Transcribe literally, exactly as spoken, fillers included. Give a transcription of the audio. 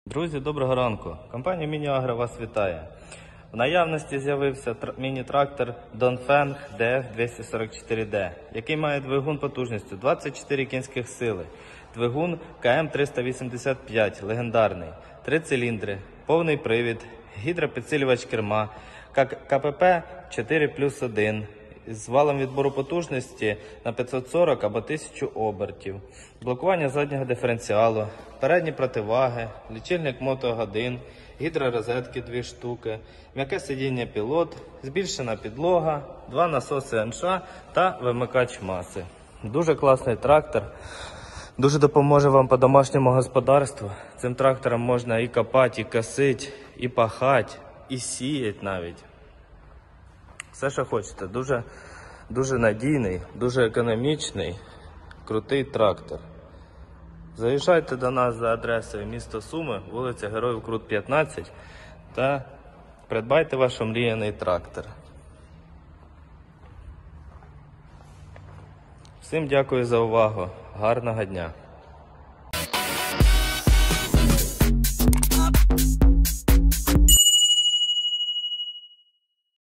Друзі, доброго ранку! Компанія Міні-Агро вас вітає. В наявності з'явився міні-трактор Dongfeng ді еф двісті сорок чотири ді, який має двигун потужністю двадцять чотири кінських сили, двигун ка ем триста вісімдесят п'ять, легендарний, три циліндри, повний привід, гідропідсилювач керма, ка пе пе чотири плюс один, з валом відбору потужності на п'ятсот сорок або тисячу обертів, блокування заднього диференціалу, передні противаги, лічильник мотогодин, гідророзетки дві штуки, м'яке сидіння пілот, збільшена підлога, два насоси ен ша та вимикач маси. Дуже класний трактор, дуже допоможе вам по домашньому господарству. Цим трактором можна і копати, і косити, і пахати, і сіяти навіть. Все, що хочете. Дуже, дуже надійний, дуже економічний, крутий трактор. Заїжджайте до нас за адресою місто Суми, вулиця Героїв Крут, п'ятнадцять та придбайте ваш омріяний трактор. Всім дякую за увагу. Гарного дня!